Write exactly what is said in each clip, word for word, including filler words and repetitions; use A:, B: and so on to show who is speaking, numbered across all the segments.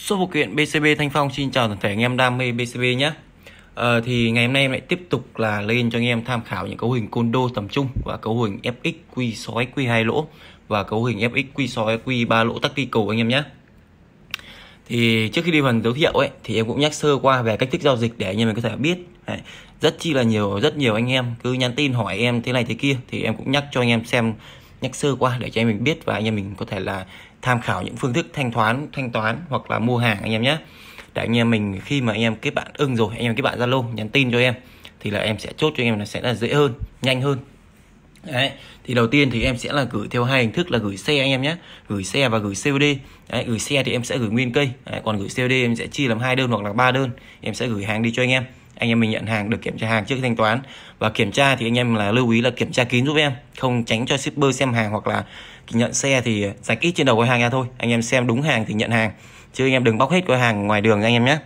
A: Số phụ kiện bê xê bê Thanh Phong xin chào toàn thể anh em đam mê bê xê bê nhé. Ờ, thì ngày hôm nay em lại tiếp tục là lên cho anh em tham khảo những cấu hình condo tầm trung và cấu hình ép ích quy sói quy hai lỗ và cấu hình ép ích quy sói quy ba lỗ tactical anh em nhé. Thì trước khi đi phần giới thiệu ấy thì em cũng nhắc sơ qua về cách thức giao dịch để anh em mình có thể biết. Đấy, rất chi là nhiều rất nhiều anh em cứ nhắn tin hỏi em thế này thế kia thì em cũng nhắc cho anh em xem, nhắc sơ qua để cho anh mình biết và anh em mình có thể là tham khảo những phương thức thanh toán thanh toán hoặc là mua hàng anh em nhé. Để anh em mình khi mà anh em kết bạn ưng rồi, anh em kết bạn Zalo nhắn tin cho em thì là em sẽ chốt cho anh em là sẽ là dễ hơn, nhanh hơn. Đấy, thì đầu tiên thì em sẽ là gửi theo hai hình thức là gửi xe anh em nhé, gửi xe và gửi xê ô đê. Đấy, gửi xe thì em sẽ gửi nguyên cây. Đấy, còn gửi xê ô đê em sẽ chia làm hai đơn hoặc là ba đơn, em sẽ gửi hàng đi cho anh em. Anh em mình nhận hàng được kiểm tra hàng trước khi thanh toán, và kiểm tra thì anh em là lưu ý là kiểm tra kín giúp em, không tránh cho shipper xem hàng hoặc là nhận xe thì rạch ít trên đầu cái hàng ra thôi. Anh em xem đúng hàng thì nhận hàng, chứ anh em đừng bóc hết cái hàng ngoài đường anh em nhé.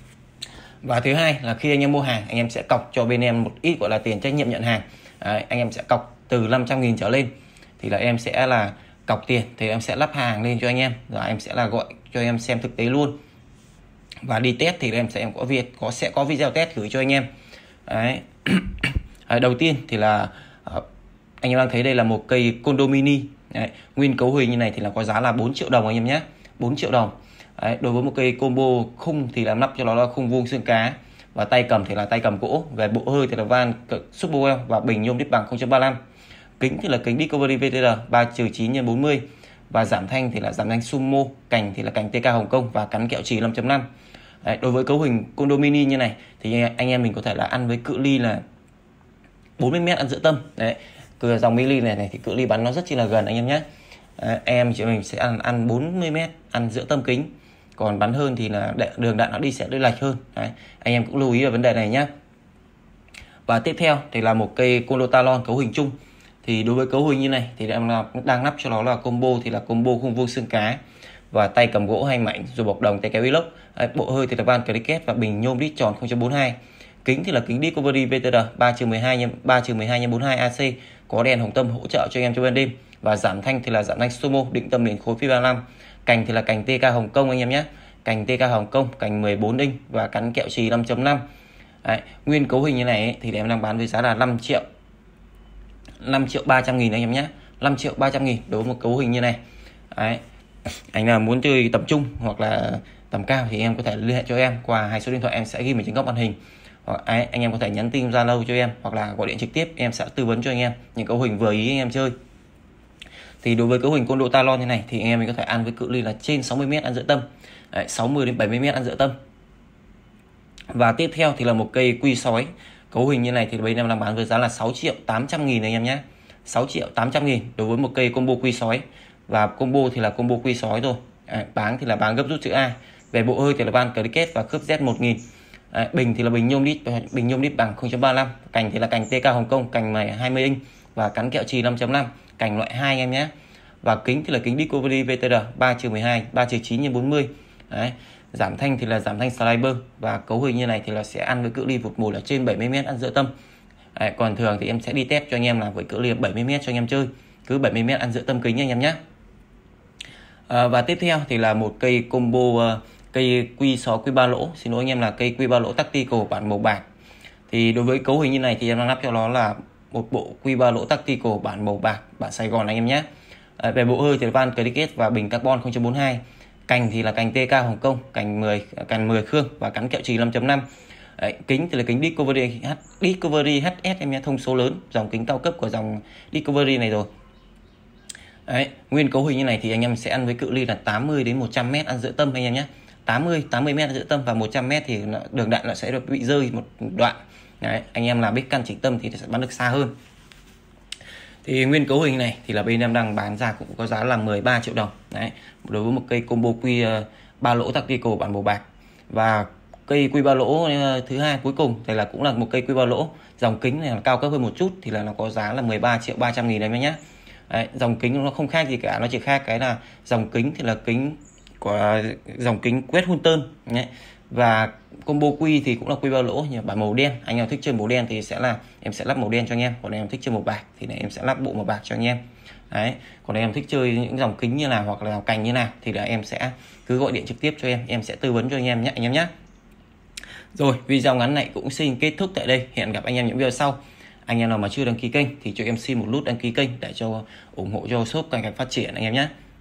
A: Và thứ hai là khi anh em mua hàng, anh em sẽ cọc cho bên em một ít gọi là tiền trách nhiệm nhận hàng. Đấy, anh em sẽ cọc từ năm trăm nghìn trở lên thì là em sẽ là cọc tiền thì em sẽ lắp hàng lên cho anh em, rồi em sẽ là gọi cho em xem thực tế luôn. Và đi test thì em sẽ em có việc có sẽ có video test gửi cho anh em. Đấy. Đầu tiên thì là anh em đang thấy đây là một cây condo mini. Đấy, nguyên cấu hình như này thì là có giá là bốn triệu đồng anh em nhé, bốn triệu đồng. Đấy, đối với một cây combo khung thì làm nắp cho nó là khung vuông xương cá, và tay cầm thì là tay cầm gỗ, về bộ hơi thì là van Superwell và bình nhôm đít bằng không chấm ba lăm. Kính thì là kính Discovery vê tê rờ ba trừ chín nhân bốn mươi, và giảm thanh thì là giảm thanh Sumo, cành thì là cành tê ca Hồng Kông và cắn kẹo trì năm chấm năm. Đấy, đối với cấu hình condo mini như này thì anh em mình có thể là ăn với cự ly là bốn mươi mét ăn giữa tâm. Đấy, từ dòng mini này này thì cự ly bắn nó rất chi là gần anh em nhé. Đấy, em chị mình sẽ ăn ăn bốn mươi mét ăn giữa tâm kính, còn bắn hơn thì là đường đạn nó đi sẽ đi lệch hơn. Đấy, anh em cũng lưu ý về vấn đề này nhé. Và tiếp theo thì là một cây condo talon cấu hình chung. Thì đối với cấu hình như này thì em đang nắp cho nó là combo thì là combo khung vuông xương cá và tay cầm gỗ hay mảnh rồi bọc đồng tay kéo inox. Bộ hơi thì là van cricket và bình nhôm đít tròn không chấm bốn hai. Kính thì là kính Discovery vê tê rờ ba trừ mười hai nhân bốn mươi hai a xê, có đèn hồng tâm hỗ trợ cho anh em cho ban đêm, và giảm thanh thì là giảm thanh Sumo định tâm liền khối phi ba lăm. Cành thì là cành tê ca Hồng Kông anh em nhé, cành tê ca Hồng Kông, cành mười bốn inch và cắn kẹo trì năm chấm năm. Đấy, nguyên cấu hình như này ấy, thì em đang bán với giá là năm triệu năm triệu ba trăm nghìn anh em nhé, năm triệu ba trăm nghìn đối với một cấu hình như này. Đấy, anh nào muốn chơi tầm trung hoặc là tầm cao thì em có thể liên hệ cho em qua hai số điện thoại em sẽ ghi ở trên góc màn hình, hoặc ấy, anh em có thể nhắn tin Zalo cho em hoặc là gọi điện trực tiếp, em sẽ tư vấn cho anh em những cấu hình vừa ý anh em chơi. Thì đối với cấu hình condo talon như này thì anh em mình có thể ăn với cự ly là trên sáu mươi mét ăn giữa tâm. Đấy, sáu mươi đến bảy mươi mét ăn giữa tâm. Và tiếp theo thì là một cây quy sói cấu hình như này thì bây giờ em đang bán với giá là sáu triệu tám trăm nghìn anh em nhé, sáu triệu tám trăm nghìn đối với một cây combo quy sói. Và combo thì là combo quy sói rồi. À, báng thì là báng gấp rút chữ A, về bộ hơi thì là van cricket và khớp Z một nghìn. À, bình thì là bình nhôm đít bình nhôm đít bằng không chấm ba lăm, cành thì là cành tê ca Hồng Kông, cành này hai mươi inch và cắn kẹo trì năm chấm năm, cành loại hai anh em nhé. Và kính thì là kính Discovery vê tê rờ ba trừ mười hai ba trừ chín nhân bốn mươi. Đấy, giảm thanh thì là giảm thanh slider, và cấu hình như này thì là sẽ ăn với cự ly vụt mùa là trên bảy mươi mét ăn giữa tâm. Đấy, còn thường thì em sẽ đi test cho anh em là với cự ly bảy mươi mét cho anh em chơi, cứ bảy mươi mét ăn giữa tâm kính anh em nhé. À, và tiếp theo thì là một cây combo uh, cây quy sói quy ba lỗ, xin lỗi anh em là cây quy ba lỗ tactical bản màu bạc. Thì đối với cấu hình như này thì em đang lắp cho nó là một bộ quy ba lỗ tactical bản màu bạc, bản Sài Gòn anh em nhé. À, về bộ hơi thì là van cricket và bình carbon không chấm bốn hai. Cành thì là cành tê ca Hồng Kông, cành mười cành mười khương và cắn kẹo trì năm chấm năm. Đấy, kính thì là kính Discovery Discovery hát ét em nhé, thông số lớn, dòng kính cao cấp của dòng Discovery này rồi. Đấy, nguyên cấu hình như này thì anh em sẽ ăn với cự ly là tám mươi đến một trăm mét ăn giữa tâm anh em nhé, tám mươi tám mươi mét ăn giữa tâm, và một trăm mét thì đường đạn nó sẽ được bị rơi một đoạn. Đấy, anh em là biết căn chỉnh tâm thì sẽ bắn được xa hơn. Thì nguyên cấu hình này thì là bên em đang bán ra cũng có giá là mười ba triệu đồng. Đấy, đối với một cây combo quy ba lỗ tactical bản màu bạc. Và cây quy ba lỗ thứ hai cuối cùng thì là cũng là một cây quy ba lỗ, dòng kính này là cao cấp hơn một chút thì là nó có giá là mười ba triệu ba trăm nghìn em nhé. Đấy, dòng kính nó không khác gì cả, nó chỉ khác cái là dòng kính thì là kính của dòng kính quét Hunter nhé. Và combo quy thì cũng là quy ba lỗ nhưng bản màu đen, anh em thích chơi màu đen thì sẽ là em sẽ lắp màu đen cho anh em, còn em thích chơi màu bạc thì này em sẽ lắp bộ màu bạc cho anh em. Đấy, còn em thích chơi những dòng kính như nào hoặc là cành như nào thì là em sẽ cứ gọi điện trực tiếp cho em, em sẽ tư vấn cho anh em nhé anh em nhé. Rồi, video ngắn này cũng xin kết thúc tại đây. Hẹn gặp anh em những video sau. Anh em nào mà chưa đăng ký kênh thì cho em xin một nút đăng ký kênh để cho ủng hộ cho shop càng càng phát triển anh em nhé.